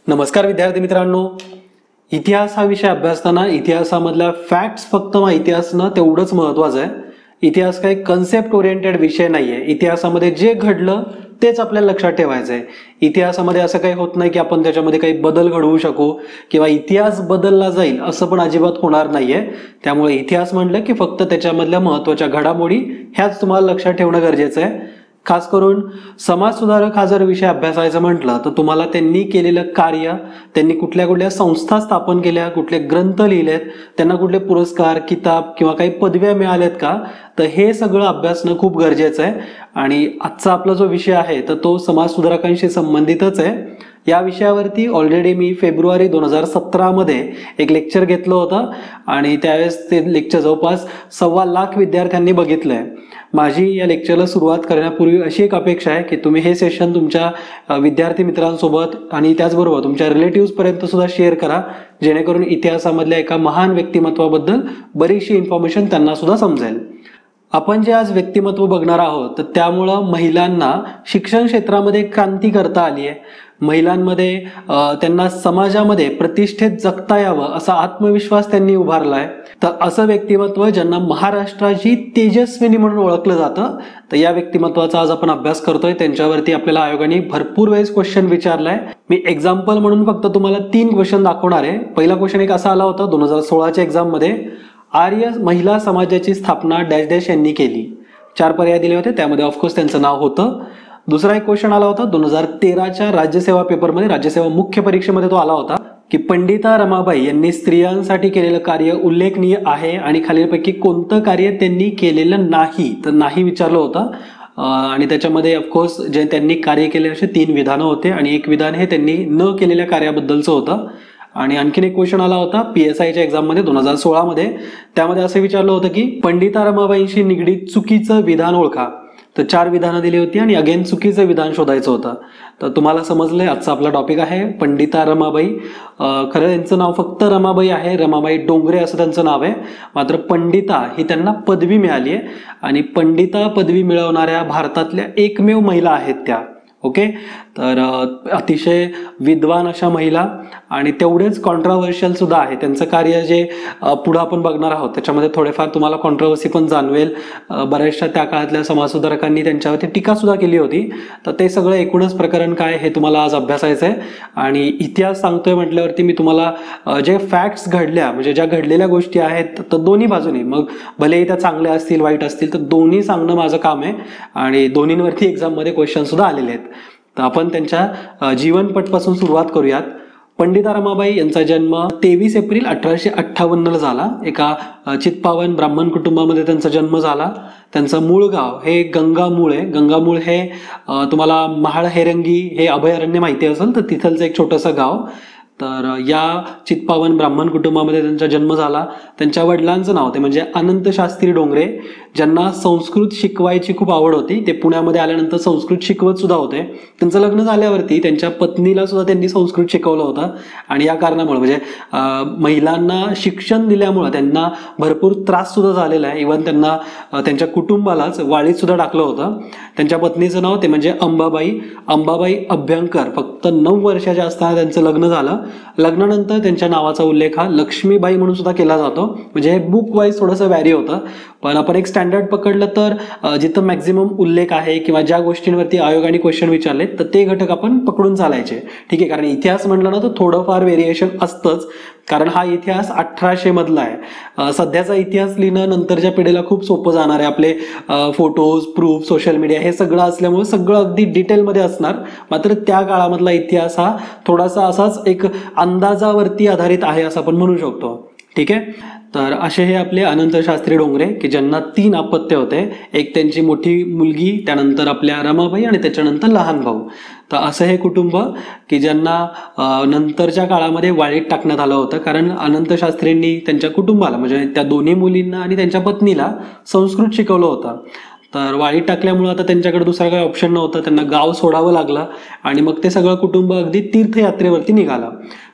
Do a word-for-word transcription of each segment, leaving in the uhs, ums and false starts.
नमस्कार विद्यार्थी मित्रांनो, इतिहास हा विषय अभ्यासताना इतिहासामधल्या फॅक्ट्स फक्त माहिती असणं तेवढंच महत्त्वाचं आहे. इतिहास काही कन्सेप्ट ओरिएंटेड विषय नाहीये. इतिहासामध्ये जे घडलं तेच आपल्याला लक्षात ठेवायचं आहे. इतिहासामध्ये असं काही होत नाही की आपण त्याच्यामध्ये काही बदल घडवू शकू किंवा इतिहास बदलला जाईल असं पण अजिबात होणार नाहीये. त्यामुळे इतिहास म्हटलं की फक्त त्याच्यामधल्या महत्त्वाच्या घडामोडी ह्याच तुम्हाला लक्षात ठेवणं गरजेचं आहे. खास करून समाज सुधारक हा जर विषय अभ्यासायचा म्हटलं तर तुम्हाला त्यांनी केलेलं कार्य, त्यांनी कुठल्या कुठल्या संस्था स्थापन केल्या, कुठले ग्रंथ लिहिलेत, त्यांना कुठले पुरस्कार, किताब किंवा काही पदव्या मिळाल्यात का, तर हे सगळं अभ्यासणं खूप गरजेचं आहे. आणि आजचा आपला जो विषय आहे तर तो समाज सुधारकांशी संबंधितच आहे. या विषयावरती ऑलरेडी मी फेब्रुवारी दोन हजार सतरा मध्ये एक लेक्चर घेतलं होतं आणि त्यावेळेस ते लेक्चर जवळपास सव्वा लाख विद्यार्थ्यांनी बघितलंय. माझी या लेक्चरला सुरुवात करण्यापूर्वी अशी एक अपेक्षा आहे की तुम्ही हे सेशन तुमच्या विद्यार्थी मित्रांसोबत आणि त्याचबरोबर तुमच्या रिलेटिव्ह पर्यंत सुद्धा शेअर करा, जेणेकरून इतिहासामधल्या एका महान व्यक्तिमत्वाबद्दल बरीचशी इन्फॉर्मेशन त्यांना सुद्धा समजेल. आपण जे आज व्यक्तिमत्व बघणार आहोत तर त्यामुळं महिलांना शिक्षण क्षेत्रामध्ये क्रांती करता आली आहे. महिलांमध्ये त्यांना समाजामध्ये प्रतिष्ठेत जगता यावं असा आत्मविश्वास त्यांनी उभारलाय. तर असं व्यक्तिमत्व ज्यांना महाराष्ट्राची तेजस्विनी म्हणून ओळखलं जातं, तर या व्यक्तिमत्वाचा आज आपण अभ्यास करतोय. त्यांच्यावरती आपल्याला आयोगाने भरपूर वेळेस क्वेश्चन विचारलाय. मी एक्झाम्पल म्हणून फक्त तुम्हाला तीन क्वेश्चन दाखवणार आहे. पहिला क्वेश्चन एक असा आला होता दोन हजार सोळाच्या एक्झाम मध्ये, आर्य महिला समाजाची स्थापना डॅश डॅश यांनी केली. चार पर्याय दिले होते, त्यामध्ये ऑफकोर्स त्यांचं नाव होतं. दुसरा एक क्वेश्चन आला होता दोन हजार तेराच्या राज्यसेवा पेपरमध्ये, राज्यसेवा मुख्य परीक्षेमध्ये तो आला होता की पंडिता रमाबाई यांनी स्त्रियांसाठी केलेलं कार्य उल्लेखनीय आहे आणि खालीलपैकी कोणतं कार्य त्यांनी केलेलं नाही, तर नाही विचारलं होतं. आणि त्याच्यामध्ये ऑफकोर्स जे त्यांनी कार्य केले असे तीन विधानं होते आणि एक विधान हे त्यांनी न केलेल्या कार्याबद्दलचं होतं. आणि आणखीन एक क्वेश्चन आला होता पी एस आयच्या एक्झाममध्ये दोन हजार सोळा मध्ये, त्यामध्ये असं विचारलं होतं की पंडिता रमाबाईंशी निगडीत चुकीचं विधान ओळखा. तर चार विधानं दिली होती आणि अगेन चुकीचं विधान शोधायचं होतं. तर तुम्हाला समजलंय आजचा आपला टॉपिक आहे पंडिता रमाबाई. खरं यांचं नाव फक्त रमाबाई आहे, रमाबाई डोंगरे असं त्यांचं नाव आहे. मात्र पंडिता ही त्यांना पदवी मिळाली आहे आणि पंडिता पदवी मिळवणाऱ्या भारतातल्या एकमेव महिला आहेत त्या. ओके, तर अतिशय विद्वान अशा महिला आणि तेवढेच कॉन्ट्राव्हर्शियल सुद्धा आहे त्यांचं कार्य. जे पुढं आपण बघणार आहोत त्याच्यामध्ये थोडेफार तुम्हाला कॉन्ट्राव्हर्सी पण जाणवेल. बऱ्याचशा त्या काळातल्या समाजसुधारकांनी त्यांच्यावरती टीका सुद्धा केली होती. तर ते सगळं एकूणच प्रकरण काय हे तुम्हाला आज अभ्यासायचं आहे. आणि इतिहास सांगतोय म्हटल्यावरती मी तुम्हाला जे फॅक्ट्स घडल्या, म्हणजे ज्या घडलेल्या गोष्टी आहेत तर दोन्ही बाजूने, मग भलेही त्या चांगल्या असतील वाईट असतील, तर दोन्ही सांगणं माझं काम आहे. आणि दोन्हींवरती एक्झाममध्ये क्वेश्चन सुद्धा आलेले आहेत. तर आपण त्यांच्या जीवनपटपासून सुरुवात करूयात. पंडिता रमाबाई यांचा जन्म तेवीस एप्रिल अठराशे अठ्ठावन्न ला झाला. एका चित्पावन ब्राह्मण कुटुंबामध्ये त्यांचा जन्म झाला. त्यांचं मूळ गाव हे गंगामूळ आहे. गंगामूळ हे तुम्हाला महाळ हेरंगी हे अभयारण्य माहिती असेल तर तिथलचं एक छोटंसं गाव. तर या चित्पावन ब्राह्मण कुटुंबामध्ये त्यांचा जन्म झाला. त्यांच्या वडिलांचं नाव ते म्हणजे अनंत शास्त्री डोंगरे, ज्यांना संस्कृत शिकवायची खूप आवड होती. ते पुण्यामध्ये आल्यानंतर संस्कृत शिकवत सुद्धा होते. त्यांचं लग्न झाल्यावरती त्यांच्या पत्नीला सुद्धा त्यांनी संस्कृत शिकवलं होतं. आणि या कारणामुळे म्हणजे महिलांना शिक्षण दिल्यामुळे त्यांना भरपूर त्रास सुद्धा झालेला आहे. इव्हन त्यांना त्यांच्या कुटुंबालाच वाळीत सुद्धा टाकलं होतं. त्यांच्या पत्नीचं नाव ते म्हणजे अंबाबाई अंबाबाई अभ्यंकर. फक्त नऊ वर्षाच्या असताना त्यांचं लग्न झालं. लग्नानंतर त्यांच्या नावाचा उल्लेख हा लक्ष्मीबाई म्हणून सुद्धा केला जातो. म्हणजे हे बुक वाईज थोडंसं व्हॅरी होतं, पण आपण एक स्टँडर्ड पकडलं तर जिथं मॅक्झिमम उल्लेख आहे किंवा ज्या गोष्टींवरती आयोगाने क्वेश्चन विचारले तर ते घटक आपण पकडून चालायचे. ठीक आहे, कारण इतिहास म्हटलं ना तर थोडंफार व्हेरिएशन असतंच, कारण हा इतिहास अठराशे मधला आहे. सध्याचा इतिहास लिहिणं नंतरच्या पिढीला खूप सोपं जाणार आहे. आपले फोटोज, प्रूफ, सोशल मीडिया हे सगळं असल्यामुळे सगळं अगदी डिटेलमध्ये असणार. मात्र त्या काळामधला इतिहास हा थोडासा असाच एक अंदाजावरती आधारित आहे असं आपण म्हणू शकतो. ठीक आहे, तर असे हे आपले अनंत शास्त्री डोंगरे की ज्यांना तीन अपत्य होते. एक त्यांची मोठी मुलगी, त्यानंतर आपल्या रमाबाई आणि त्याच्यानंतर लहान भाऊ. तर असं हे कुटुंब की ज्यांना नंतरच्या काळामध्ये वाळीत टाकण्यात आलं होतं, कारण अनंत शास्त्रींनी त्यांच्या कुटुंबाला म्हणजे त्या दोन्ही मुलींना आणि त्यांच्या पत्नीला संस्कृत शिकवलं होतं. तर वाळीत टाकल्यामुळं आता त्यांच्याकडे दुसरा काही ऑप्शन नव्हतं, त्यांना गाव सोडावं लागलं आणि मग ते सगळं कुटुंब अगदी तीर्थयात्रेवरती निघालं.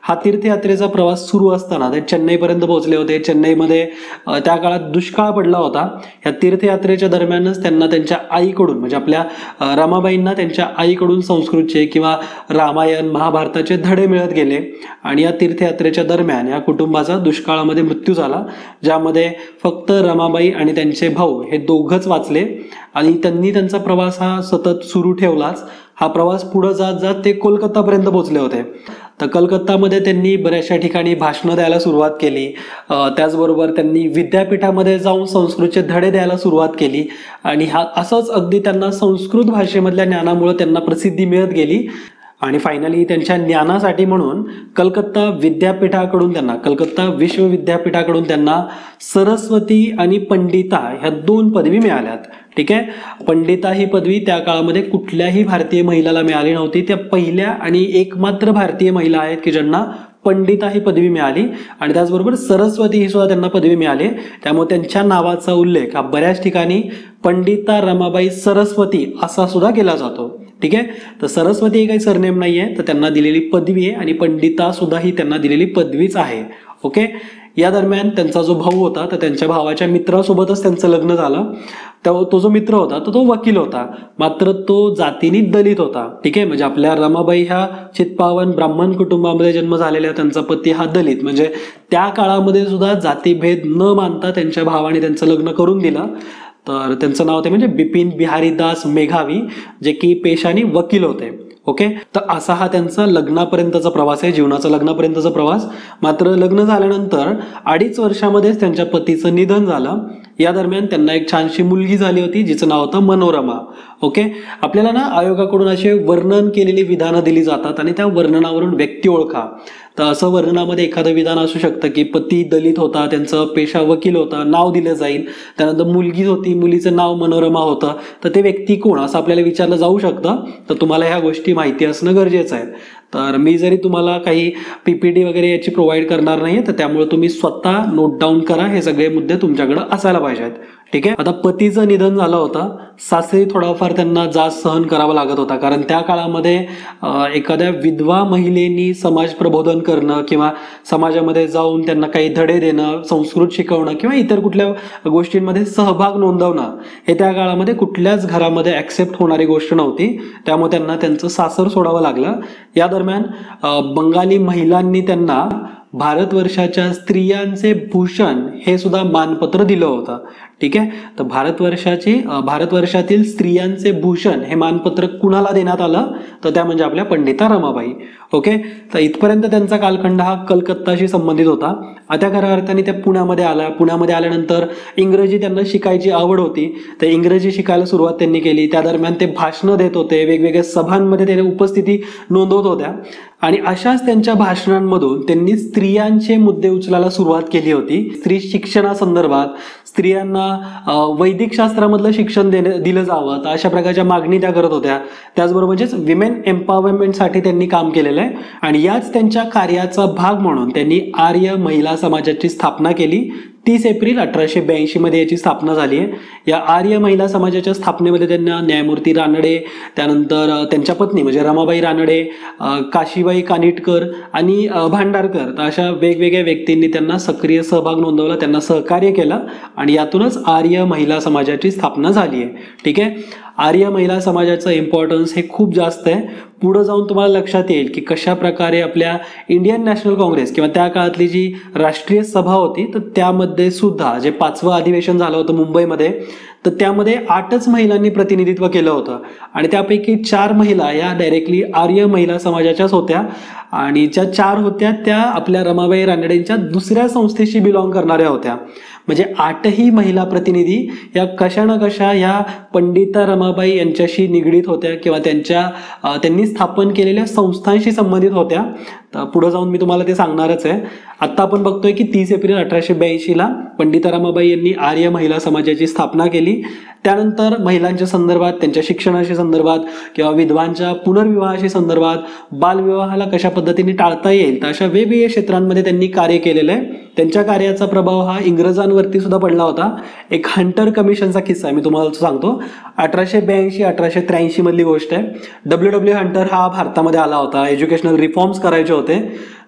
हा तीर्थयात्रेचा प्रवास सुरू असताना ते चेन्नईपर्यंत पोहोचले होते. चेन्नईमध्ये त्या काळात दुष्काळ पडला होता. या तीर्थयात्रेच्या दरम्यानच त्यांना त्यांच्या आईकडून म्हणजे आपल्या रमाबाईंना त्यांच्या आईकडून संस्कृतचे किंवा रामायण महाभारताचे धडे मिळत गेले आणि या तीर्थयात्रेच्या दरम्यान या कुटुंबाचा दुष्काळामध्ये मृत्यू झाला, ज्यामध्ये फक्त रमाबाई आणि त्यांचे भाऊ हे दोघंच वाचले आणि त्यांनी त्यांचा प्रवास हा सतत सुरू ठेवलाच. हा प्रवास पुढे जात जात ते कोलकातापर्यंत पोहोचले होते. तर कलकत्तामध्ये त्यांनी बऱ्याचशा ठिकाणी भाषणं द्यायला सुरुवात केली. त्याचबरोबर त्यांनी विद्यापीठामध्ये जाऊन संस्कृतचे धडे द्यायला सुरुवात केली आणि हा असंच अगदी त्यांना संस्कृत भाषेमधल्या ज्ञानामुळे त्यांना प्रसिद्धी मिळत गेली आणि फायनली त्यांच्या ज्ञानासाठी म्हणून कलकत्ता विद्यापीठाकडून त्यांना कलकत्ता विश्वविद्यापीठाकडून त्यांना सरस्वती आणि पंडिता ह्या दोन पदवी मिळाल्यात. ठीक आहे. पंडिता ही पदवी त्या काळामध्ये कुठल्याही भारतीय महिलाला मिळाली नव्हती. त्या पहिल्या आणि एकमात्र भारतीय महिला आहेत की ज्यांना पंडिता ही पदवी मिळाली आणि त्याचबरोबर सरस्वती ही सुद्धा त्यांना पदवी मिळाली. त्यामुळे त्यांच्या नावाचा उल्लेख हा बऱ्याच ठिकाणी पंडिता रमाबाई सरस्वती असा सुद्धा केला जातो. ठीक आहे. तर सरस्वती ही काही सरनेम नाहीये, तर त्यांना दिलेली पदवी आहे आणि पंडिता सुद्धा ही त्यांना दिलेली पदवीच आहे. ओके. या दरम्यान त्यांचा जो भाऊ होता तर त्यांच्या भावाच्या मित्रासोबतच त्यांचं लग्न झालं. तो जो मित्र होता तो तो वकील होता, मात्र तो जातीने दलित होता. ठीक आहे. म्हणजे आपल्या रमाबाई ह्या चित्पावन ब्राह्मण कुटुंबामध्ये जन्म झालेल्या, त्यांचा पती हा दलित. म्हणजे त्या काळामध्ये सुद्धा जातीभेद न मानता त्यांच्या भावाने त्यांचं लग्न करून दिलं. तर त्यांचं नाव होते म्हणजे बिपिन बिहारी दास मेघावी, जे की पेशाने वकील होते. ओके. तर असा हा त्यांचा लग्नापर्यंतचा प्रवास आहे, जीवनाचा लग्नापर्यंतचा प्रवास. मात्र लग्न झाल्यानंतर अडीच वर्षामध्येच त्यांच्या पतीचं निधन झालं. या दरम्यान त्यांना एक छानशी मुलगी झाली होती जिचं नाव होतं मनोरमा. ओके. आपल्याला ना आयोगाकडून असे वर्णन केलेली विधानं दिली जातात आणि त्या वर्णनावरून व्यक्ती ओळखा. तर असं वर्णनामध्ये एखादं विधान असू शकतं की पती दलित होता, त्यांचं पेशा वकील होता, नाव दिलं जाईल. त्यानंतर मुलगी होती, मुलीचं नाव मनोरमा होतं. तर ते व्यक्ती कोण असं आपल्याला विचारलं जाऊ शकतं. तर तुम्हाला ह्या गोष्टी माहिती असणं गरजेचं आहे. तर मी जरी तुम्हाला काही पीपीटी वगैरे याची प्रोव्हाइड करणार नाहीये, तर त्यामुळे तुम्ही स्वतः नोट डाऊन करा. हे सगळे मुद्दे तुमच्याकडे असायला पाहिजेत. ठीक आहे. आता पतीचं निधन झालं होतं. सासरी थोडाफार त्यांना जाच सहन करावा लागत होता, कारण त्या काळामध्ये एखाद्या विधवा महिलेनी समाज प्रबोधन करणं किंवा समाजामध्ये जाऊन त्यांना काही धडे देणं, संस्कृत शिकवणं किंवा इतर कुठल्या गोष्टींमध्ये सहभाग नोंदवणं हे त्या काळामध्ये कुठल्याच घरामध्ये ऍक्सेप्ट होणारी गोष्ट नव्हती. त्यामुळे त्यांना त्यांचं सासर सोडावं लागलं. या दरम्यान बंगाली महिलांनी त्यांना भारतवर्षाच्या स्त्रियांचे भूषण हे सुद्धा मानपत्र दिलं होतं. ठीक आहे. तर भारतवर्षाची भारतवर्षातील स्त्रियांचे भूषण हे मानपत्र कुणाला देण्यात आलं, तर त्या म्हणजे आपल्या पंडिता रमाबाई. ओके. तर इथपर्यंत त्यांचा कालखंड हा कलकत्ताशी संबंधित होता. आता खऱ्या अर्थाने त्या पुण्यामध्ये आल्या. पुण्यामध्ये आल्यानंतर इंग्रजी त्यांना शिकायची आवड होती, तर इंग्रजी शिकायला सुरुवात त्यांनी केली. त्या दरम्यान ते भाषणं देत होते, वेगवेगळ्या सभांमध्ये ते उपस्थिती नोंदवत होत्या आणि अशाच त्यांच्या भाषणांमधून त्यांनी स्त्रियांचे मुद्दे उचलायला सुरुवात केली होती. स्त्री शिक्षणासंदर्भात, स्त्रियांना वैदिक शास्त्रामधलं शिक्षण देणे दिलं जावं, तर अशा प्रकारच्या मागणी त्या करत होत्या. त्याचबरोबर म्हणजेच विमेन एम्पॉवरमेंटसाठी त्यांनी काम केलेलं आहे आणि याच त्यांच्या कार्याचा भाग म्हणून त्यांनी आर्य महिला समाजाची स्थापना केली. तीस एप्रिल अठराशे ब्याऐंशी मध्ये याची स्थापना झाली आहे. या आर्य महिला समाजाच्या स्थापनेमध्ये त्यांना न्यायमूर्ती रानडे, त्यानंतर त्यांच्या पत्नी म्हणजे रमाबाई रानडे, काशीबाई कानिटकर आणि भांडारकर, तर अशा वेगवेगळ्या व्यक्तींनी त्यांना सक्रिय सहभाग नोंदवला, त्यांना सहकार्य केलं आणि यातूनच आर्य महिला समाजाची स्थापना झाली आहे. ठीक आहे. आर्य महिला समाजाचं इम्पॉर्टन्स हे खूप जास्त आहे. पुढे जाऊन तुम्हाला लक्षात येईल की कशा प्रकारे आपल्या इंडियन नॅशनल काँग्रेस किंवा त्या काळातली जी राष्ट्रीय सभा होती, तर त्यामध्ये सुद्धा जे पाचवं अधिवेशन झालं होतं मुंबईमध्ये, तर त्यामध्ये आठच महिलांनी प्रतिनिधित्व केलं होतं आणि त्यापैकी चार महिला या डायरेक्टली आर्य महिला समाजाच्याच होत्या आणि ज्या चार होत्या त्या आपल्या रमाबाई रानडेंच्या दुसऱ्या संस्थेशी बिलॉंग करणाऱ्या होत्या. म्हणजे आठही महिला प्रतिनिधी या कशा ना कशा या पंडिता रमाबाई यांच्याशी निगडीत होत्या किंवा त्यांच्या त्यांनी स्थापन केलेल्या संस्थांशी संबंधित होत्या. तर पुढे जाऊन मी तुम्हाला ते सांगणारच आहे. आता आपण बघतोय की तीस एप्रिल अठराशे ब्याऐंशी ला पंडिता रमाबाई यांनी आर्य महिला समाजाची स्थापना केली. त्यानंतर महिलांच्या संदर्भात, त्यांच्या शिक्षणाशी संदर्भात किंवा विधवांच्या पुनर्विवाहाशी संदर्भात, बालविवाहाला कशा पद्धतीने टाळता येईल, तर अशा वेगवेगळ्या क्षेत्रांमध्ये त्यांनी कार्य केलेलं आहे. त्यांच्या कार्याचा प्रभाव हा इंग्रजांवरती सुद्धा पडला होता. एक हंटर कमिशनचा किस्सा आहे, मी तुम्हाला सांगतो. अठराशे ब्याऐंशी अठराशे त्र्याऐंशी मधली गोष्ट आहे. डब्ल्यू डब्ल्यू हंटर हा भारतामध्ये आला होता. एज्युकेशनल रिफॉर्म्स करायचे होते.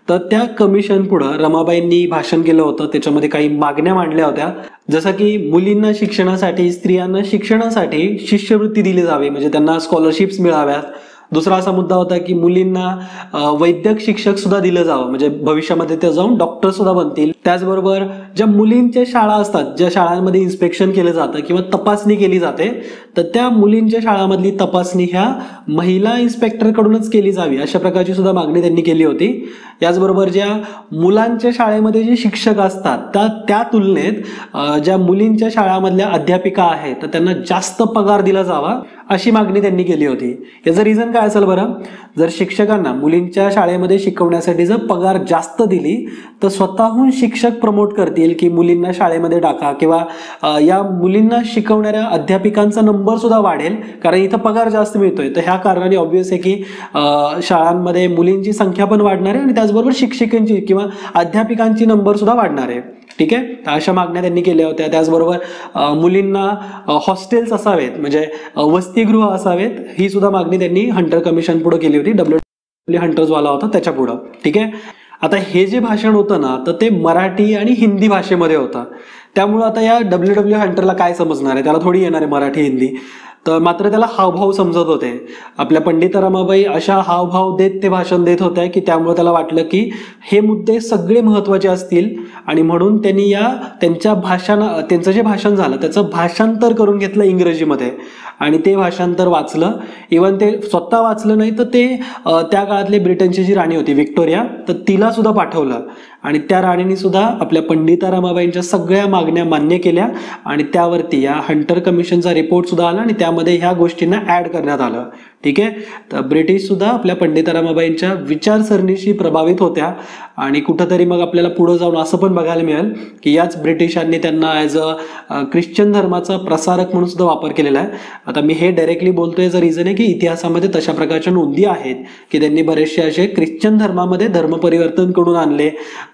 तर त्या कमिशन पुढं रमाबाईंनी भाषण केलं होतं. त्याच्यामध्ये काही मागण्या मांडल्या होत्या, जसं की मुलींना शिक्षणासाठी, स्त्रियांना शिक्षणासाठी शिष्यवृत्ती दिली जावी, म्हणजे त्यांना स्कॉलरशिप्स मिळाव्यात. दुसरा असा मुद्दा होता की मुलींना वैद्यक शिक्षक सुद्धा दिलं जावं, म्हणजे भविष्यामध्ये ते जाऊन डॉक्टर सुद्धा बनतील. त्याचबरोबर ज्या मुलींच्या शाळा असतात, ज्या शाळांमध्ये इन्स्पेक्शन केलं जातं किंवा तपासणी केली जाते, तर त्या मुलींच्या शाळामधली तपासणी ह्या महिला इन्स्पेक्टरकडूनच केली जावी, अशा प्रकारची सुद्धा मागणी त्यांनी केली होती. याचबरोबर ज्या मुलांच्या शाळेमध्ये जे शिक्षक असतात त्या त्या तुलनेत ज्या मुलींच्या शाळामधल्या अध्यापिका आहेत तर त्यांना जास्त पगार दिला जावा, अशी मागणी त्यांनी केली होती. याचं रिझन काय असेल बरं? जर शिक्षकांना मुलींच्या शाळेमध्ये शिकवण्यासाठी जर पगार जास्त दिली तर स्वतःहून शिक्षक प्रमोट करतील की मुलींना शाळेमध्ये टाका, किंवा या मुलींना शिकवणाऱ्या अध्यापिकांचा नंबर सुद्धा वाढेल, कारण इथं पगार जास्त मिळतोय. तर ह्या कारणाने ऑब्व्हियस आहे की शाळांमध्ये मुलींची संख्या पण वाढणार आहे आणि त्याचबरोबर शिक्षकांची किंवा अध्यापिकांची नंबर सुद्धा वाढणार आहे. ठीक आहे, अशा मागण्या त्यांनी केल्या होत्या. त्याचबरोबर मुलींना हॉस्टेल्स असावेत, म्हणजे वसतिगृह असावेत, ही सुद्धा मागणी त्यांनी हंटर कमिशन पुढे केली होती. डब्ल्यू डब्ल्यू हंटर्स वाला होता त्याच्या पुढं. ठीक आहे, आता हे जे भाषण होतं ना तर ते मराठी आणि हिंदी भाषेमध्ये होतं. त्यामुळं आता या डब्ल्यू डब्ल्यू हंटरला काय समजणार आहे, त्याला थोडी येणार आहे मराठी हिंदी. तर मात्र त्याला हावभाव समजत होते. आपल्या पंडिता रमाबाई अशा हावभाव देत ते भाषण देत होत्या की त्यामुळे त्याला वाटलं की हे मुद्दे सगळे महत्त्वाचे असतील, आणि म्हणून त्यांनी या त्यांच्या भाषण त्यांचं जे भाषण झालं त्याचं भाषांतर करून घेतलं इंग्रजीमध्ये, आणि ते भाषांतर वाचलं. इवन ते स्वतः वाचलं नाही तर ते त्या काळातली ब्रिटनची जी राणी होती व्हिक्टोरिया, तर तिला सुद्धा पाठवलं, आणि त्या राणीने सुद्धा आपल्या पंडिता रमाबाईंच्या सगळ्या मागण्या मान्य केल्या, आणि त्यावरती या हंटर कमिशनचा रिपोर्ट सुद्धा आला आणि त्यामध्ये ह्या गोष्टींना ऍड करण्यात आलं. ठीक आहे, तर ब्रिटिश सुद्धा आपल्या पंडिता रमाबाईंच्या विचारसरणीशी प्रभावित होत्या, आणि कुठंतरी मग आपल्याला पुढे जाऊन असं पण बघायला मिळेल की याच ब्रिटिशांनी त्यांना ॲज अ ख्रिश्चन धर्माचा प्रसारक म्हणून सुद्धा वापर केलेला आहे. आता मी हे डायरेक्टली बोलतोय याचं रिझन आहे की इतिहासामध्ये तशा प्रकारच्या नोंदी आहेत की त्यांनी बरेचसे असे ख्रिश्चन धर्मामध्ये धर्म परिवर्तन करून आणले.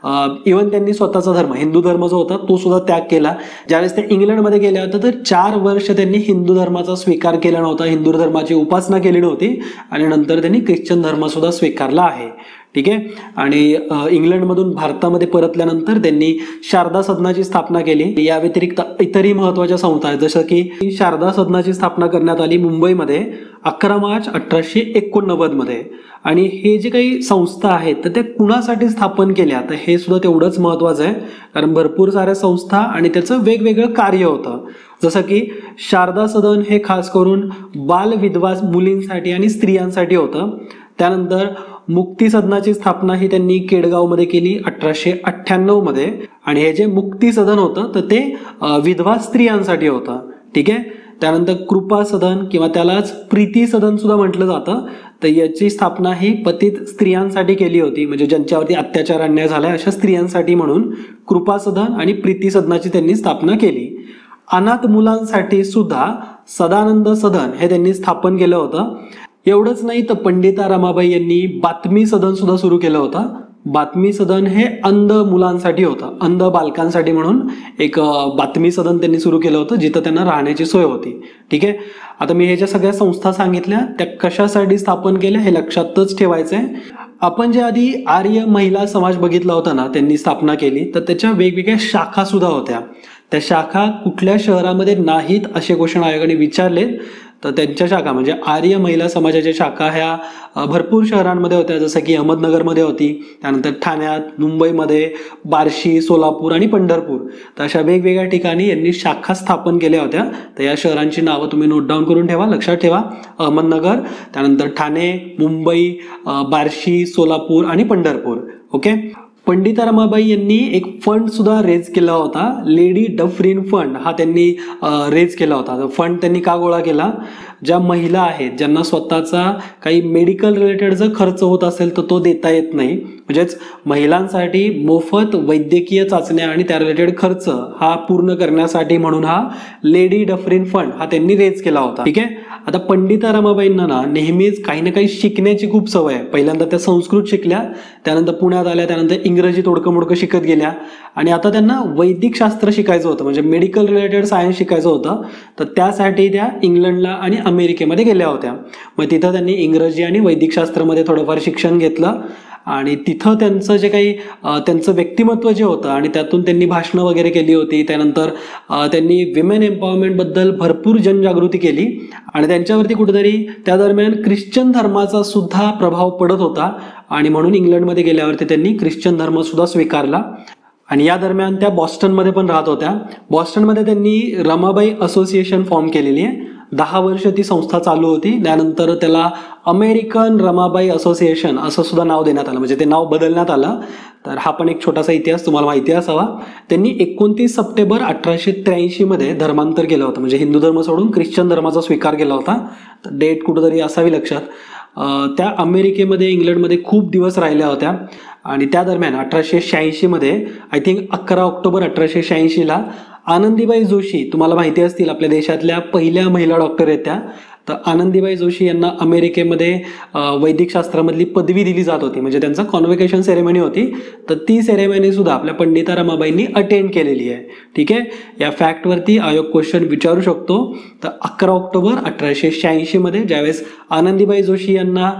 इवन त्यांनी स्वतःचा धर्म, हिंदू धर्म जो होता तो सुद्धा त्याग केला. ज्यावेळेस ते इंग्लंडमध्ये गेल्या होत्या तर चार वर्ष त्यांनी हिंदू धर्माचा स्वीकार केला नव्हता, हिंदू धर्माची उपासना केली नव्हती, आणि नंतर त्यांनी ख्रिश्चन धर्म सुद्धा स्वीकारला आहे. ठीक आहे, आणि इंग्लंडमधून भारतामध्ये परतल्यानंतर त्यांनी शारदा सदनाची स्थापना केली. या व्यतिरिक्त इतरही महत्वाच्या संस्था आहेत, जसं की शारदा सदनाची स्थापना करण्यात आली मुंबईमध्ये अकरा मार्च अठराशे एकोणनव्वद मध्ये. आणि हे जे काही संस्था आहेत तर त्या कुणासाठी स्थापन केल्या तर हे सुद्धा तेवढंच महत्वाचं आहे, कारण भरपूर साऱ्या संस्था आणि त्याचं वेगवेगळं कार्य होतं. जसं की शारदा सदन हे खास करून बाल विधवा मुलींसाठी आणि स्त्रियांसाठी होतं. त्यानंतर मुक्ती सदनाची स्थापना ही त्यांनी केडगावमध्ये केली अठराशे अठ्ठ्याण्णव मध्ये, आणि हे जे मुक्ती सदन होतं तर ते विधवा स्त्रियांसाठी होतं. ठीक आहे, त्यानंतर कृपा सदन किंवा त्यालाच प्रीती सदन सुद्धा म्हटलं जातं, तर याची स्थापना ही पतित स्त्रियांसाठी केली होती, म्हणजे ज्यांच्यावरती अत्याचार अन्याय झालाय अशा स्त्रियांसाठी म्हणून कृपा सदन आणि प्रीती सदनाची त्यांनी स्थापना केली. अनाथ मुलांसाठी सुद्धा सदानंद सदन हे त्यांनी स्थापन केलं होतं. एवढंच नाही तर पंडिता रमाबाई यांनी बातमी सदन सुद्धा सुरू केलं होतं. बातमी सदन हे अंध मुलांसाठी होतं, अंध बालकांसाठी म्हणून एक बातमी सदन त्यांनी सुरू केलं होतं, जिथं त्यांना राहण्याची सोय होती. ठीक आहे, आता मी हे ज्या सगळ्या संस्था सांगितल्या त्या कशासाठी स्थापन केल्या हे लक्षातच ठेवायचं आहे. आपण जे आधी आर्य महिला समाज बघितला होता ना, त्यांनी स्थापना केली, तर त्याच्या वेगवेगळ्या शाखा सुद्धा होत्या. त्या शाखा कुठल्या शहरामध्ये नाहीत असे क्वेश्चन आयोगाने विचारले, तर त्यांच्या शाखा म्हणजे आर्य महिला समाजाच्या शाखा ह्या भरपूर शहरांमध्ये होत्या, जसं की अहमदनगरमध्ये होती, त्यानंतर ठाण्यात, मुंबईमध्ये, बार्शी, सोलापूर आणि पंढरपूर. तर अशा वेगवेगळ्या ठिकाणी यांनी शाखा स्थापन केल्या होत्या. तर या शहरांची नावं तुम्ही नोट डाऊन करून ठेवा, लक्षात ठेवा. अहमदनगर, त्यानंतर ठाणे, मुंबई, बार्शी, सोलापूर आणि पंढरपूर. ओके, पंडिता रमाबाई यांनी एक फंड सुद्धा रेज केला होता, लेडी डफरीन फंड हा त्यांनी रेज केला होता. फंड त्यांनी का गोळा केला? ज्या महिला आहेत ज्यांना स्वतःचा काही मेडिकल रिलेटेड जर खर्च होत असेल तर तो देता येत नाही, म्हणजेच महिलांसाठी मोफत वैद्यकीय चाचण्या आणि त्या रिलेटेड खर्च हा पूर्ण करण्यासाठी म्हणून हा लेडी डफरीन फंड हा त्यांनी रेज केला होता. ठीक आहे, आता पंडिता रमाबाईंना ना नेहमीच काही ना काही शिकण्याची खूप सवय आहे. पहिल्यांदा त्या संस्कृत शिकल्या, त्यानंतर पुण्यात आल्या, त्यानंतर इंग्रजी तोडकं मोडकं शिकत गेल्या, आणि आता त्यांना वैदिक शास्त्र शिकायचं होतं, म्हणजे मेडिकल रिलेटेड सायन्स शिकायचं होतं. तर त्यासाठी त्या इंग्लंडला आणि अमेरिकेमध्ये गेल्या होत्या. मग तिथं त्यांनी इंग्रजी आणि वैदिक शास्त्रामध्ये थोडंफार शिक्षण घेतलं, आणि तिथं त्यांचं जे काही त्यांचं व्यक्तिमत्व जे होतं आणि त्यातून त्यांनी भाषणं वगैरे केली होती. त्यानंतर त्यांनी विमेन एम्पॉवरमेंटबद्दल भरपूर जनजागृती केली आणि त्यांच्यावरती कुठेतरी त्या दरम्यान ख्रिश्चन धर्माचा सुद्धा प्रभाव पडत होता आणि म्हणून इंग्लंडमध्ये गेल्यावरती त्यांनी ख्रिश्चन धर्म सुद्धा स्वीकारला. आणि या दरम्यान त्या बॉस्टनमध्ये पण राहत होत्या. बॉस्टनमध्ये त्यांनी रमाबाई असोसिएशन फॉर्म केलेली आहे. दहा वर्ष ती संस्था चालू होती. त्यानंतर त्याला अमेरिकन रमाबाई असोसिएशन असं सुद्धा नाव देण्यात आलं, म्हणजे ते नाव बदलण्यात आलं. तर हा पण एक छोटासा इतिहास तुम्हाला माहिती असावा. त्यांनी एकोणतीस सप्टेंबर अठराशे त्र्याऐंशी मध्ये धर्मांतर केलं होतं, म्हणजे हिंदू धर्म सोडून ख्रिश्चन धर्माचा स्वीकार केला होता. तर डेट कुठंतरी असावी लक्षात. त्या अमेरिकेमध्ये इंग्लंडमध्ये खूप दिवस राहिल्या होत्या आणि त्या दरम्यान अठराशे शहाऐंशी मध्ये आय थिंक अकरा ऑक्टोबर अठराशे शहाऐंशीला आनंदीबाई जोशी, तुम्हाला माहिती असतील, आपल्या देशातल्या पहिल्या महिला डॉक्टर आहेत त्या. तर आनंदीबाई जोशी यांना अमेरिकेमध्ये वैदिक शास्त्रामधली पदवी दिली जात होती, म्हणजे त्यांचा कॉन्व्होकेशन सेरेमनी होती. तर ती सेरेमनी सुद्धा आपल्या पंडिता रमाबाईंनी अटेंड केलेली आहे. ठीक आहे, या फॅक्टवरती आयोग क्वेश्चन विचारू शकतो. तर अकरा ऑक्टोबर अठराशे शहाऐंशी मध्ये ज्यावेळेस आनंदीबाई जोशी यांना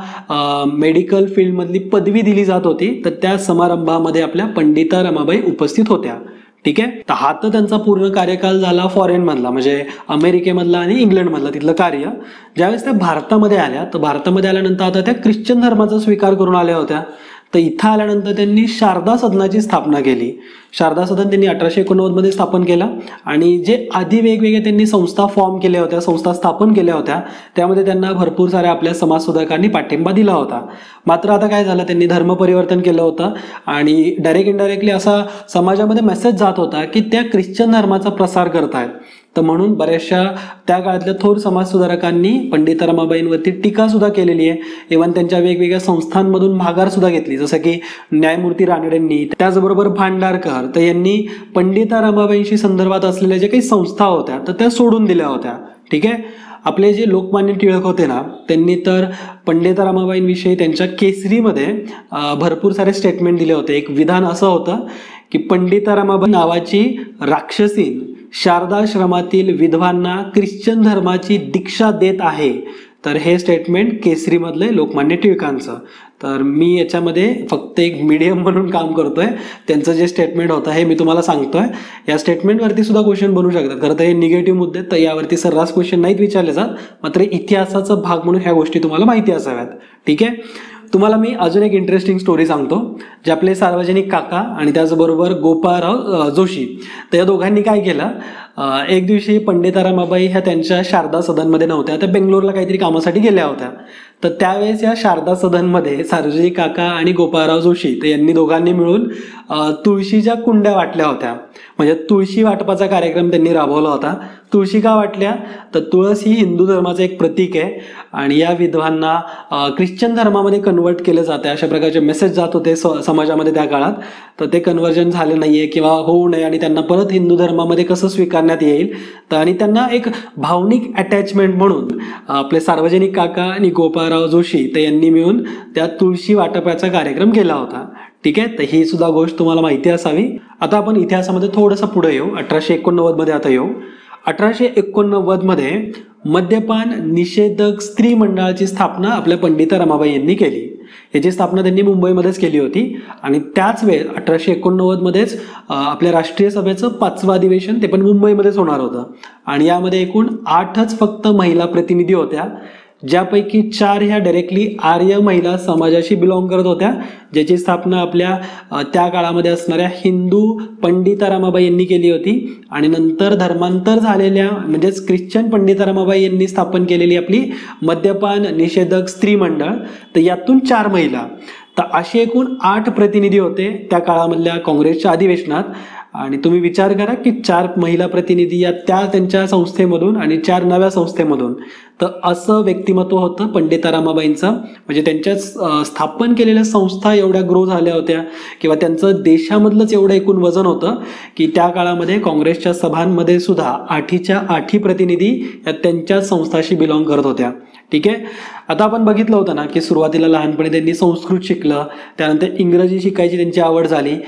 मेडिकल फील्डमधली पदवी दिली जात होती, तर त्या समारंभामध्ये आपल्या पंडिता रमाबाई उपस्थित होत्या. ठीक आहे, तर हा तर त्यांचा पूर्ण कार्यकाल झाला फॉरेन मधला, म्हणजे अमेरिकेमधला आणि इंग्लंडमधला तिथलं कार्य. ज्यावेळेस त्या भारतामध्ये आल्या, तर भारतामध्ये आल्यानंतर आता त्या ख्रिश्चन धर्माचा स्वीकार करून आल्या होत्या. तर इथं आल्यानंतर त्यांनी शारदा सदनाची स्थापना केली. शारदा सदन त्यांनी अठराशे एकोणनव्वद मध्ये स्थापन केलं आणि जे आधी वेगवेगळे त्यांनी संस्था फॉर्म केल्या होत्या, संस्था स्थापन केल्या होत्या, त्यामध्ये त्यांना भरपूर साऱ्या आपल्या समाजसुधारकांनी पाठिंबा दिला होता. मात्र आता काय झालं, त्यांनी धर्म परिवर्तन केलं होतं आणि डायरेक्ट इनडायरेक्टली असा समाजामध्ये मेसेज जात होता की त्या ख्रिश्चन धर्माचा प्रसार करतायत. तर म्हणून बऱ्याचशा त्या काळातल्या थोर समाजसुधारकांनी पंडिता रमाबाईंवरती टीका सुद्धा केलेली आहे. इव्हन त्यांच्या वेगवेगळ्या संस्थांमधून माघार सुद्धा घेतली, जसं की न्यायमूर्ती रानडेंनी, त्याचबरोबर भांडारकर. तर यांनी पंडिता रमाबाईंशी संदर्भात असलेल्या ज्या काही संस्था होत्या तर त्या सोडून दिल्या होत्या. ठीक आहे, आपले जे लोकमान्य टिळक होते ना, त्यांनी तर पंडिता रमाबाईंविषयी त्यांच्या केसरीमध्ये भरपूर सारे स्टेटमेंट दिले होते. एक विधान असं होतं की पंडिता रमाबाई नावाची राक्षसीन शारदाश्रमातील विधवांना ख्रिश्चन धर्माची दीक्षा देत आहे. तर हे स्टेटमेंट केसरीमधले लोकमान्य टिळकांचं. तर मी याच्यामध्ये फक्त एक मीडियम म्हणून काम करतोय. त्यांचं जे स्टेटमेंट होतं हे मी तुम्हाला सांगतोय. या स्टेटमेंटवरती सुद्धा क्वेश्चन बनू शकतात. खरं तर हे निगेटिव्ह मुद्दे, तर यावरती सर्रास क्वेश्चन नाहीत विचारले जात, मात्र इतिहासाचा भाग म्हणून ह्या गोष्टी तुम्हाला माहिती असाव्यात. ठीक आहे, तुम्हाला मी अजून एक इंटरेस्टिंग स्टोरी सांगतो. जे आपले सार्वजनिक काका आणि त्याचबरोबर गोपाळराव जोशी, तर या दोघांनी काय केलं, एक दिवशी पंडिता रमाबाई ह्या त्यांच्या शारदा सदनमध्ये नव्हत्या, त्या बेंगलोरला काहीतरी कामासाठी गेल्या होत्या. तर त्यावेळेस या शारदा सदनमध्ये सार्वजनिक काका आणि गोपाळराव जोशी, तर यांनी दोघांनी मिळून तुळशीच्या कुंड्या वाटल्या होत्या. म्हणजे तुळशी वाटपाचा कार्यक्रम त्यांनी राबवला होता. तुळशी का वाटल्या, तर तुळस ही हिंदू धर्माचं एक प्रतीक आहे आणि या विधवांना ख्रिश्चन धर्मामध्ये कन्वर्ट केलं जातं अशा प्रकारचे मेसेज जात होते समाजामध्ये त्या काळात. तर ते कन्वर्जन झाले नाहीये किंवा होऊ नये आणि त्यांना परत हिंदू धर्मामध्ये कसं स्वीकारण्यात येईल. तर आणि त्यांना एक भावनिक अटॅचमेंट म्हणून आपले सार्वजनिक काका आणि गोपाळराव जोशी तर यांनी मिळून त्या तुळशी वाटपाचा कार्यक्रम केला होता. ठीक आहे, तर ही सुद्धा गोष्ट तुम्हाला माहिती असावी. आता आपण इतिहासामध्ये थोडंसं पुढे येऊ. अठराशे एकोणनव्वद मध्ये आता येऊ. अठराशे एकोणनव्वद मध्ये मद्यपान निषेधक स्त्री मंडळाची स्थापना आपल्या पंडिता रमाबाई यांनी केली. याची स्थापना त्यांनी मुंबईमध्येच केली होती आणि त्याच वेळेस अठराशे एकोणनव्वद मध्येच आपल्या राष्ट्रीय सभेचं पाचवं अधिवेशन ते पण मुंबईमध्येच होणार होतं आणि यामध्ये एकूण आठच फक्त महिला प्रतिनिधी होत्या, ज्यापैकी चार ह्या डायरेक्टली आर्य महिला समाजाशी बिलॉंग करत होत्या, ज्याची स्थापना आपल्या त्या काळामध्ये असणाऱ्या हिंदू पंडिता रमाबाई यांनी केली होती. आणि नंतर धर्मांतर झालेल्या म्हणजेच ख्रिश्चन पंडिता रमाबाई यांनी स्थापन केलेली आपली मद्यपान निषेधक स्त्री मंडळ, तर यातून चार महिला. तर असे एकूण आठ प्रतिनिधी होते त्या काळामधल्या काँग्रेसच्या अधिवेशनात. आणि तुम्ही विचार करा की चार महिला प्रतिनिधी या त्या त्यांच्या संस्थेमधून आणि चार नव्या संस्थेमधून. तर असं व्यक्तिमत्व होतं पंडिता रमाबाईंचं. म्हणजे त्यांच्या स्थापन केलेल्या संस्था एवढ्या ग्रो झाल्या होत्या किंवा त्यांचं देशामधलंच एवढं एकूण वजन होतं की त्या काळामध्ये काँग्रेसच्या सभांमध्ये सुद्धा आठीच्या आठी प्रतिनिधी या त्यांच्या संस्थाशी बिलॉंग करत होत्या. ठीक आहे, आता आपण बघितलं होतं ना की सुरुवातीला लहानपणी त्यांनी संस्कृत शिकलं, त्यानंतर इंग्रजी शिकायची त्यांची आवड झाली.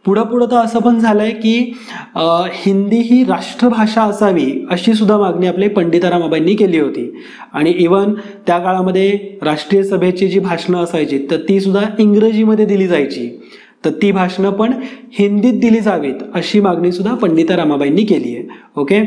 पुढं पुढं तर असं पण झालंय की हिंदी ही राष्ट्रभाषा असावी अशी सुद्धा मागणी आपले पंडित रमाबाईंनी केली होती. आणि इवन त्या काळामध्ये राष्ट्रीय सभेची जी भाषणं असायची तर ती सुद्धा इंग्रजीमध्ये दिली जायची, तर ती भाषणं पण हिंदीत दिली जावीत अशी मागणी सुद्धा पंडित रमाबाईंनी केली आहे. ओके,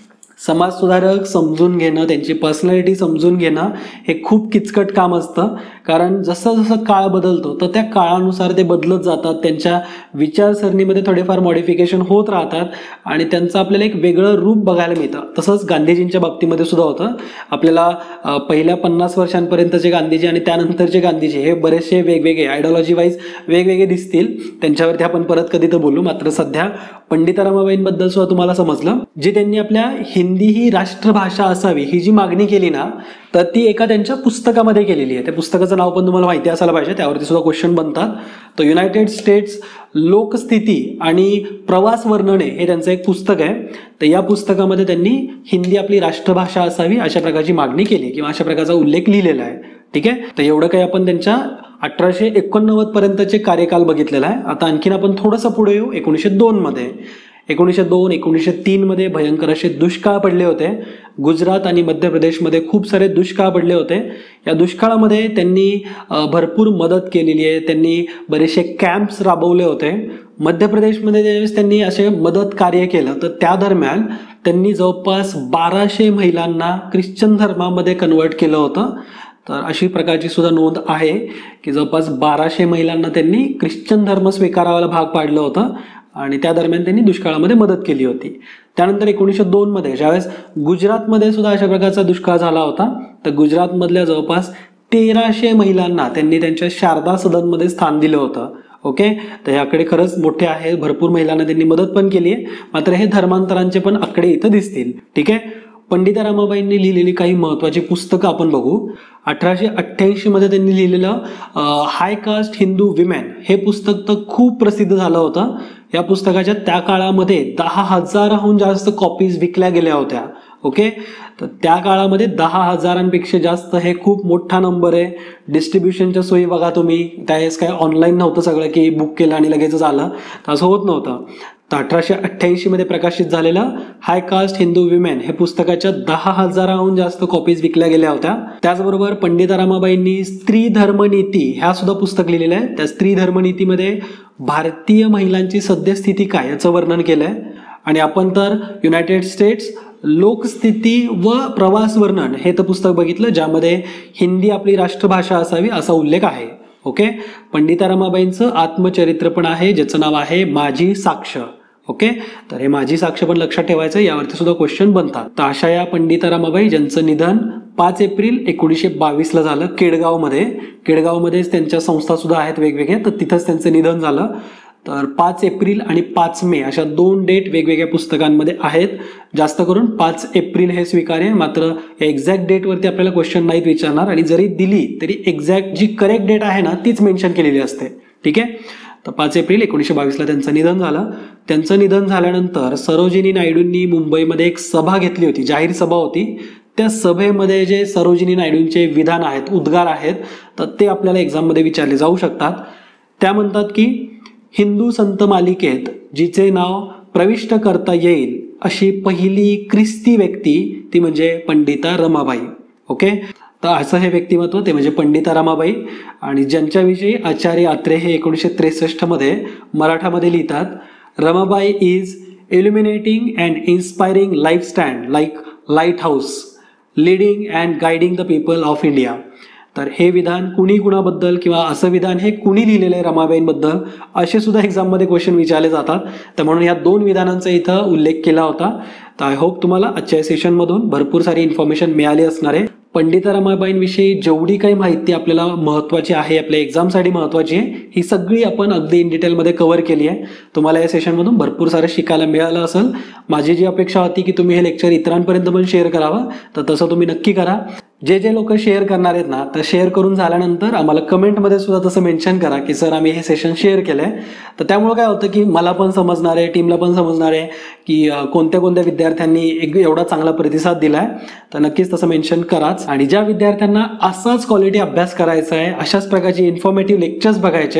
समाजसुधारक समजून घेणं, त्यांची पर्सनॅलिटी समजून घेणं हे खूप किचकट काम असतं, कारण जसं जसं काळ बदलतो तर त्या काळानुसार ते बदलत जातात, त्यांच्या विचारसरणीमध्ये थोडेफार मॉडिफिकेशन होत राहतात आणि त्यांचं आपल्याला एक वेगळं रूप बघायला मिळतं. तसंच गांधीजींच्या बाबतीमध्ये सुद्धा होतं. आपल्याला पहिल्या पन्नास वर्षांपर्यंतचे गांधीजी आणि त्यानंतरचे गांधीजी हे बरेचसे वेगवेगळे आयडिओलॉजी वाईज वेगवेगळे दिसतील, त्यांच्यावरती आपण परत कधी तर बोलू. मात्र सध्या पंडित रमाबाईंबद्दल सुद्धा तुम्हाला समजलं, जे त्यांनी आपल्या हिंदी ही राष्ट्रभाषा असावी ही जी मागणी केली ना, तर ती एका त्यांच्या पुस्तकामध्ये केलेली आहे. त्या पुस्तकाचं नाव पण तुम्हाला माहिती असायला पाहिजे, त्यावरती सुद्धा क्वेश्चन बनतात. तर युनायटेड स्टेट्स लोकस्थिती आणि प्रवास वर्णने हे त्यांचं एक पुस्तक आहे. तर या पुस्तकामध्ये त्यांनी हिंदी आपली राष्ट्रभाषा असावी अशा प्रकारची मागणी केली किंवा अशा प्रकारचा उल्लेख लिहिलेला आहे. ठीक आहे, तर एवढं काही आपण त्यांच्या अठराशे एकोणनव्वद पर्यंतचे कार्यकाल बघितलेला आहे. आता आणखीन आपण थोडंसं पुढे येऊ. एकोणीसशे दोन मध्ये एकोणीसशे दोन एकोणीसशे तीन मध्ये भयंकर असे दुष्काळ पडले होते. गुजरात आणि मध्य प्रदेशमध्ये खूप सारे दुष्काळ पडले होते. या दुष्काळामध्ये त्यांनी भरपूर मदत केलेली आहे. त्यांनी बरेचसे कॅम्प्स राबवले होते. मध्य प्रदेशमध्ये ज्यावेळेस त्यांनी असे मदत कार्य केलं तर त्या दरम्यान त्यांनी जवळपास बाराशे महिलांना ख्रिश्चन धर्मामध्ये कन्वर्ट केलं होतं. तर अशी प्रकारची सुद्धा नोंद आहे की जवळपास बाराशे महिलांना त्यांनी ख्रिश्चन धर्म स्वीकारायला भाग पाडलं होतं आणि त्या दरम्यान त्यांनी दुष्काळामध्ये मदत केली होती. त्यानंतर एकोणीसशे दोन मध्ये ज्यावेळेस गुजरातमध्ये सुद्धा अशा प्रकारचा दुष्काळ झाला होता, तर गुजरातमधल्या जवळपास तेराशे महिलांना त्यांनी त्यांच्या शारदा सदनमध्ये स्थान दिलं होतं. ओके, तर याकडे खरंच मोठे आहे, भरपूर महिलांना त्यांनी मदत पण केली आहे. मात्र हे धर्मांतरांचे पण आकडे इथं दिसतील. ठीक आहे, पंडित रमाबाईंनी लिहिलेली काही महत्वाची पुस्तकं आपण बघू. अठराशे अठ्ठ्याऐंशी मध्ये त्यांनी लिहिलेलं हाय कास्ट हिंदू विमेन हे पुस्तक तर खूप प्रसिद्ध झालं होतं. या पुस्तकाच्या त्या काळामध्ये दहा हजाराहून जास्त कॉपीज विकल्या गेल्या होत्या. ओके, तर त्या काळामध्ये दहा हजारांपेक्षा जास्त हे खूप मोठा नंबर आहे. डिस्ट्रीब्युशनच्या सोयी बघा तुम्ही, त्यावेळेस काय ऑनलाईन नव्हतं सगळं की बुक केलं आणि लगेच आलं, तर असं होत नव्हतं. तर अठराशे अठ्ठ्याऐंशी मध्ये प्रकाशित झालेलं हाय कास्ट हिंदू विमेन हे पुस्तकाच्या दहा हजाराहून जास्त कॉपीज विकल्या गेल्या होत्या. त्याचबरोबर पंडित रमाबाईंनी स्त्री धर्मनीती ह्या सुद्धा पुस्तक लिहिलेलं आहे. त्या स्त्री धर्मनीतीमध्ये भारतीय महिलांची सद्यस्थिती काय याचं वर्णन केलंय. आणि आपण तर युनायटेड स्टेट्स लोकस्थिती व प्रवास वर्णन हे तर पुस्तक बघितलं, ज्यामध्ये हिंदी आपली राष्ट्रभाषा असावी असा उल्लेख आहे. ओके, पंडित रमाबाईंचं आत्मचरित्र पण आहे, ज्याचं नाव आहे माझी साक्ष. ओके, तर हे माझी साक्ष पण लक्षात ठेवायचं, यावरती सुद्धा क्वेश्चन बनतात. तर अशा या पंडित रमाबाई ज्यांचं निधन पाच एप्रिल एकोणीसशे बावीस ला झालं केडगावमध्ये. केडगावमध्येच त्यांच्या संस्था सुद्धा आहेत वेगवेगळ्या, तर तिथंच त्यांचं निधन झालं. तर पाच एप्रिल आणि पाच मे अशा दोन डेट वेगवेगळ्या पुस्तकांमध्ये आहेत. जास्त करून पाच एप्रिल हे स्वीकार्य, मात्र एक्झॅक्ट डेटवरती आपल्याला क्वेश्चन नाहीत विचारणार आणि जरी दिली तरी एक्झॅक्ट जी करेक्ट डेट आहे ना तीच मेन्शन केलेली असते. ठीक आहे, तर पाच एप्रिल एकोणीसशे बावीसला त्यांचं निधन झालं. त्यांचं निधन झाल्यानंतर सरोजिनी नायडूंनी मुंबईमध्ये एक सभा घेतली होती, जाहीर सभा होती. त्या सभेमध्ये जे सरोजिनी नायडूंचे विधान आहेत, उद्गार आहेत, तर ते आपल्याला एक्झाममध्ये विचारले जाऊ शकतात. त्या म्हणतात की हिंदू संत मालिकेत जिचे नाव प्रविष्ट करता येईल अशी पहिली ख्रिस्ती व्यक्ती ती म्हणजे पंडिता रमाबाई. ओके, तर असं हे व्यक्तिमत्व ते म्हणजे पंडिता रमाबाई. आणि ज्यांच्याविषयी आचार्य आत्रे हे एकोणीसशे त्रेसष्ट मध्ये मराठामध्ये लिहितात, Ramabai is illuminating and inspiring life stand like lighthouse leading and guiding the people of India. तर हे विधान कुणी कुणाबद्दल किंवा असं विधान हे कुणी लिहिलेलं आहे रमाबाईंबद्दल असे सुद्धा एक्झाममध्ये क्वेश्चन विचारले जातात. तर म्हणून या दोन विधानांचा इथं उल्लेख केला होता. तर आय होप तुम्हाला आजच्या सेशनमधून भरपूर सारी इन्फॉर्मेशन मिळाली असणार आहे. पंडिता रमाबाईंविषयी जेवढी काही माहिती आपल्याला महत्त्वाची आहे, आपल्या एक्झामसाठी महत्त्वाची आहे, ही सगळी आपण अगदी इन डिटेलमध्ये कव्हर केली आहे. तुम्हाला या सेशनमधून भरपूर सारं शिकायला मिळालं असेल. माझी जी अपेक्षा होती की तुम्ही हे लेक्चर इतरांपर्यंत पण शेअर करावं, तर तसं तुम्ही नक्की करा. जे जे लोक शेअर करणार आहेत ना, तर शेअर करून झाल्यानंतर आम्हाला कमेंटमध्ये सुद्धा तसं मेन्शन करा की सर आम्ही हे सेशन शेअर केलंय. तर त्यामुळे काय होतं की मला पण समजणार आहे, टीमला पण समजणार आहे की कोणत्या कोणत्या विद्यार्थ्यांनी एक एवढा चांगला प्रतिसाद दिलाय. तर नक्कीच तसं मेन्शन कराच. आणि ज्या विद्यार्थ्यांना असाच क्वालिटी अभ्यास करायचा आहे, अशाच प्रकारचे इन्फॉर्मेटिव्ह लेक्चर्स बघायचे आहेत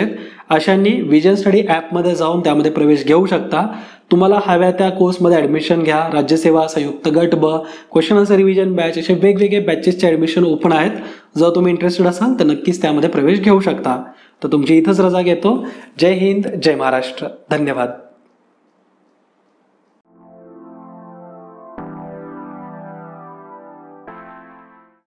अशांनी विजन स्टडी ॲपमध्ये जाऊन त्यामध्ये प्रवेश घेऊ शकता. तुम्हाला हव्या त्या कोर्समध्ये ॲडमिशन घ्या. राज्यसेवा, संयुक्त गट ब, क्वेश्चन आन्सर रिव्हिजन बॅच असे वेगवेगळे बॅचेसचे ॲडमिशन ओपन आहेत. जर तुम्ही इंटरेस्टेड असाल तर नक्कीच त्यामध्ये प्रवेश घेऊ शकता. तर तुमची इथंच रजा घेतो. जय हिंद, जय महाराष्ट्र. धन्यवाद.